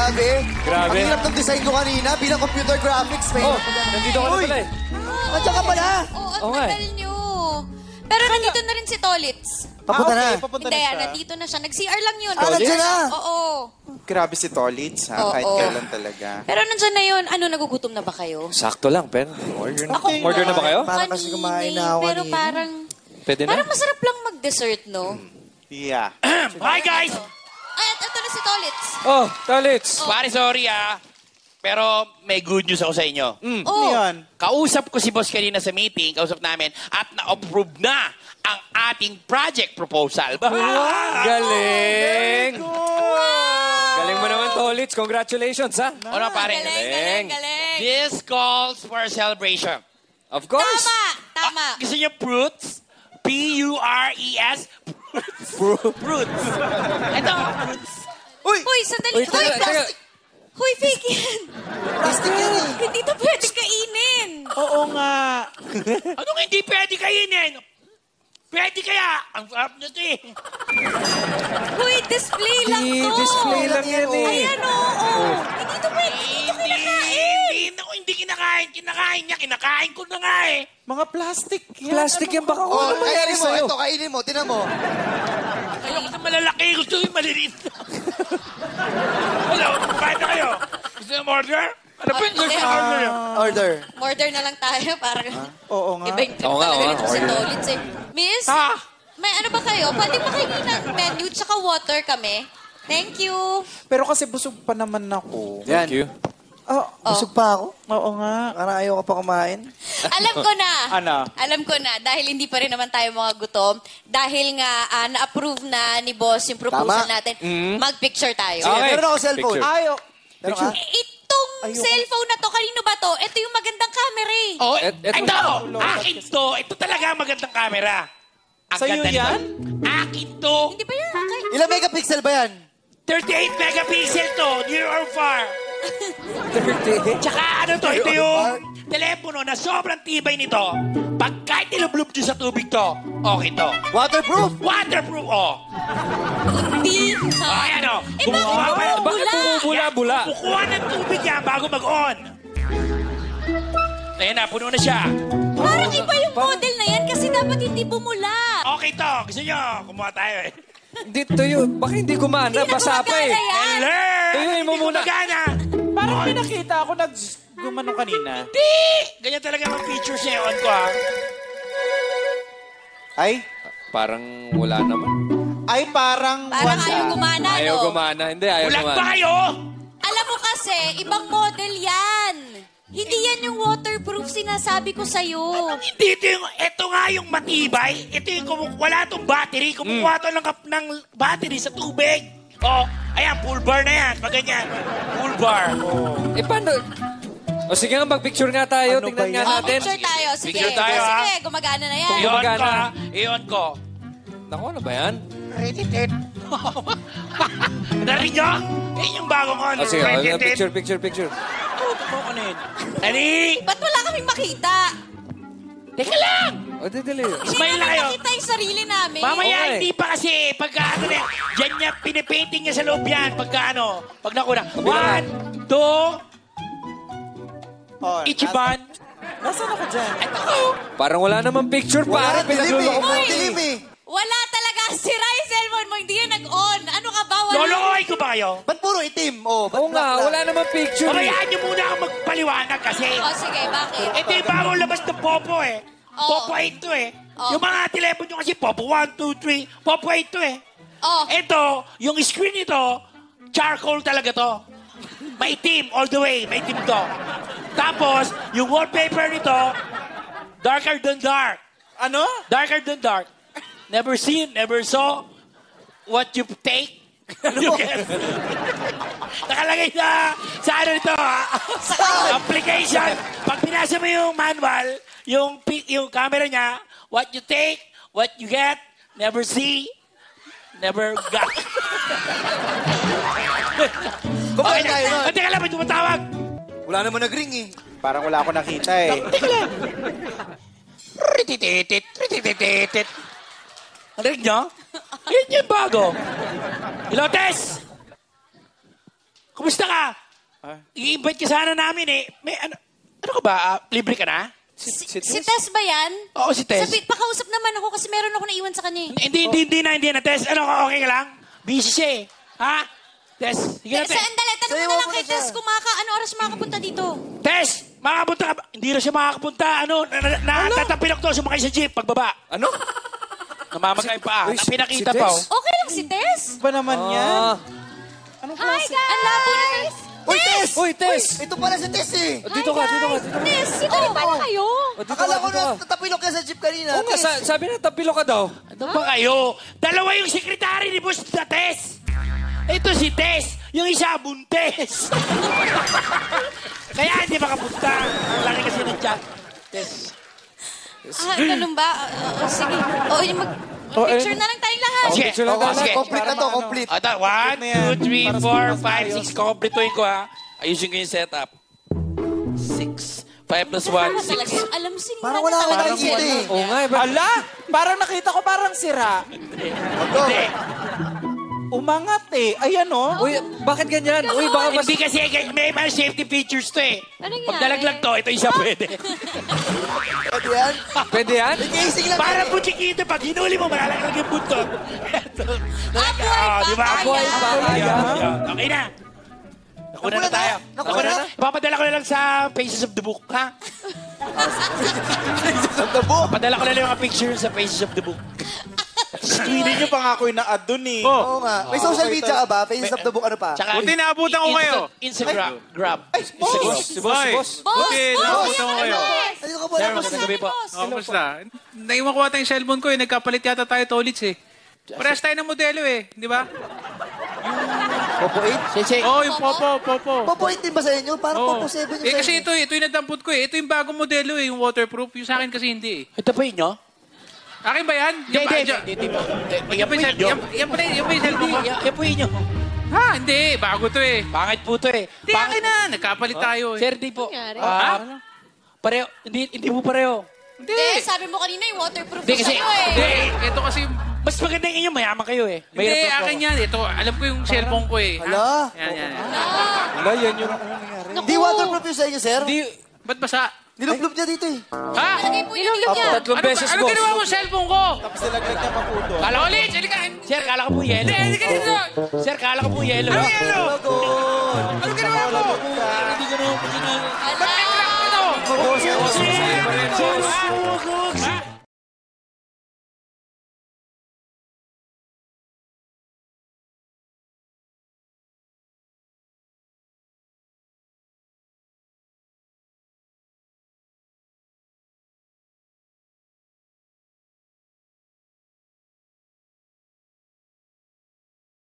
Grabe. Grabe. Ang hirap ng design ko kanina bilang computer graphics. Oh, nandito ka na pala eh. Nandiyan ka pala. Oo, ang tagal nyo. Pero nandito na rin si Tolits. Papunta na. Hindi, nandito na siya. Nag-CR lang yun. Nandiyan na. Oo. Grabe si Tolits, ha? Kahit kailan talaga. Pero nandyan na yun. Ano, nagugutom na ba kayo? Sakto lang, pero order na ba kayo? Parang kasi kumain na ako pero kanina. parang... Pwede na? Parang masarap lang mag-dessert, no? Yeah. Hi, guys! Ay, ito na si Tolits. Oh, Tolits. Pare, sorry pero may good news ako sa inyo. Oh. Yan. Kausap ko si boss kanina sa meeting, kausap namin, at na-approve na ang ating project proposal. Galing! Galing mo naman, Tolits. Congratulations, ha? Ano, pare? Galing. This calls for a celebration. Of course. Tama. Gusto niyo fruits? P-U-R-E-S? Fruits. Ito, fruits. Uy, sandali. Uy, plastic. Huy, fake yan. Plastic yan eh. Hindi to pwede kainin. Oo nga. Anong hindi pwede kainin? Pwede kaya? Ang sarap nito eh. Huy, display lang to. Display lang yan eh. Ayan, oo. Hindi to pwede. Hindi to kinakain. Hindi kinakain. Kinakain niya. Kinakain ko na nga eh. Mga plastic yan. Plastic yan. Baka Oh, ano mangyari kainin mo. sa'yo? Ito, kainin mo. Tinan mo. Ayoko sa malalaki. Gusto yung maliliit. Wala, kumain na kayo. Gusto yung order? Ano ba yung order yun? Order. Order na lang tayo para Oo nga. iba yung trip Oo nga, talaga oo nito nga, si order. Tolits eh. Miss, may ano ba kayo? Pwede makingin ng menu tsaka water kami? Thank you. Pero kasi busog pa naman ako. Thank you. Busog pa ako. Oo nga. Parang ayaw ka pa kumain. Alam ko na. Ano? Alam ko na. Dahil hindi pa rin naman tayo mga gutom. Dahil nga na-approve na ni boss yung proposal natin. Mag-picture tayo. Sige, Okay. meron ako cellphone. Picture. Ayo. Meron ka? Itong cellphone na to, kanino ba to? Ito yung magandang camera eh. Oh, Ito. ito! Akin to! Ito talaga ang magandang camera. Ang Sa'yo ganda nito. yan? Akin to! Hindi ba yan? Ilang megapixel ba yan? 38 megapixel to, near or far. 30. Tsaka ano to, ito yung telepono na sobrang tibay nito. Pag kahit nilublob nyo sa tubig to, okay to. Waterproof. Waterproof, Hindi. Ayan o. Eh, bakit Bakit bumubula-bula? Kukuha ng tubig yan bago mag-on. Ayan na, puno na siya. Parang iba yung model na yan kasi dapat hindi bumula. Okay to. Gusto nyo, kumuha tayo eh. Hindi tuyo. Bakit hindi gumana? Basa pa eh. Yan. Tuyuin mo Hindi muna. gumagana. Parang may nakita ako gumano kanina. Di! Ganyan talaga ang features niya. On ko ha. Ay? Parang wala naman. Ay, parang Parang wala. ayaw gumana, Ayaw no? gumana. Hindi, ayaw Ulag gumana. ba kayo? Alam mo kasi, ibang model yan. Hindi yan yung waterproof sinasabi ko sa'yo. Hindi, ito nga yung matibay. Ito yung wala tong battery. Kumukuha to ng battery sa tubig. Oh, ayan, full bar na yan. Maganyan. Full bar. Eh, paano? O sige nga, mag-picture nga tayo. Ano Tingnan ba nga yan? natin. Picture tayo. Sige, Picture tayo, ha? sige, gumagana na yan. Iyon ko, Gumagana. iyon ko. Naku, ano ba yan? Narinig nyo? Yan yung bagong on. O sige, picture. Ready? Ba't wala kaming makita? Teka lang! O, didali. Hindi Smile na namin kayo. makita yung sarili namin. Mamaya, Okay. hindi pa kasi. Pagka ano na, dyan niya, pinipainting niya sa loob yan. Pagka ano, pag nakuna. Kabila. 1, 2, Oh, Ichiban. Nasaan ako dyan? Ito ko. Parang wala namang picture. Parang pinagluloko mo. Dilim eh. Wala talaga. Sira yung cellphone mo. Hindi yan nag-on. Ano ka ba? Wala. Lolokoy ko ba kayo? Ba't puro itim? Oh, ba't Oo nga, black wala namang picture. Pabayaan niyo muna ako magpaliwanag kasi. O sige, bakit? Ito yung bagong labas ng Popo eh. Oo. Popo 8 to eh. Oo. Yung mga telepono nyo kasi Popo 1, 2, 3. Popo 8 to eh. Oh, Ito, yung screen nito, charcoal talaga to. Maitim all the way. Maitim to. Tapos, yung wallpaper nito, darker than dark. Ano? Darker than dark. Never seen, never saw. What you take, you get. Nakalagay na sa ano nito, ha? Application. Pag binasa mo yung manual, yung camera niya, what you take, what you get, never see, never got. Kumain tayo nun. Teka lang, may tumatawag. Wala naman nag-ring eh. Parang wala ako nakita eh. Ritititit. Ang rinig nyo? Yan yung bago. Ilotes! Kumusta ka? I-invite ka sana namin eh. May ano ka ba? Libre ka na? Si Tess ba yan? Oo, si Tess. Pakausap naman ako kasi meron ako naiwan sa kanya eh. Hindi na, Tess. Ano, okay ka lang? Busy siya eh. Ha? Tess, sige na, Tess. Sandali, tanong mo na lang kay Tess kung ano oras makakapunta dito. Tess, makakapunta ka ba? Hindi na siya makakapunta. Tatapilok to, sumakay sa jeep, pagbaba. Ano? Namamagay pa. Pinakita pa. Okay lang si Tess. Ba naman yan? Anong Hi klase? guys! Ang labo na Tess. Uy, Tess! Uy, Tess! Ito pala si Tess eh. Dito ka. Tess, dito rin pala kayo. Akala ko na tatapilok ka sa jeep kanina. Oo nga, sabi na tapilo ka daw. Ano ba kayo? Dalawa yung sekretary ni Boss na Tess. Ito si Tess. Yung isa, buntes. Kaya hindi makapunta. Ang laki kasi ng chat. Tess. Ganun ba? Sige. Picture na lang tayong lahat. Sige. picture lang Oo, tayo. sige. Complete na to, complete. 1, 2, 3, 4, 5, 6. Kukomplituin ko ha. Ayusin ko yung setup. 6. 5 plus 1, 6. Alam si Parang wala akong nakikita eh. Oo nga, Ala! Parang nakita ko parang sira. Hindi. Umangat eh. Ayan oh. Uy, bakit ganyan? Uy, baka mas... Hindi kasi may mga safety features to eh. Anong Pag nangyari? nalaglag to, ito isa pwede. Pwede yan? Pwede yan? Casing lang. Para butikito, pag hinuli mo, malalaglag yung buntot. Apoy Di ba? pa kaya. Yan. Okay na. Nakuna na tayo. Nakuna na? Papadala ko na lang sa Pages of the Book, ha? Tabo. Papadala ko na lang yung mga pictures sa Pages of the Book. Hindi nyo pa nga ako inaad dun eh. Oo nga. May social media ka ba? Faces of the book, ano pa? Tsaka, Buti naabutan ko kayo. Instagram. Grab. Si boss. Buti naabutan ko kayo. Ano ka ba? Sir, magandang gabi po. Kamusta? Naiwan ko ata yung cellphone ko eh. Nagkapalit yata tayo Tolits eh. Parehas tayo ng modelo eh. Di ba? Popo 8? Sensei. Oo, yung Popo. Popo 8 din ba sa inyo? Parang Oo. Popo 7 yung Eh sa kasi inyo. ito yung nadampot ko eh. Ito yung bagong modelo eh. Yung waterproof. Yung sa akin kasi hindi eh. Ito po inyo? Akin ba yan? Hindi. Yan ba yung cellphone ko? Yan po inyo. Ha? Hindi. Bago to eh. Pangit po to eh. Hindi, akin na. Nagkapalit tayo eh. Sir, di po. Nangyari? Pareho. Hindi po pareho. Hindi. Sabi mo kanina yung waterproof Hindi kasi, sa'yo eh. Hindi. Ito kasi... mas maganda yung inyo, mayaman kayo eh. Hindi, Mahirap po akin ako. yan. Ito, alam ko yung cellphone ko eh. Ha? Hala? Yan. Wala, yan yung... Di waterproof yung sa inyo, sir? Hindi, Ba't basa? Nilublob niya dito eh. Ha? Lagay po yung link niya. tatlong beses, Ano boss. ginawa mo sa cellphone ko? Tapos nilaglag niya pa po doon. Kala ko, Tolits, halika. sir, kala ko po yellow. Halika dito. Sir, kala ko po yellow. Ano yelo? Ano ginawa mo? Hindi ko na... Ba't may crack ito? Sir,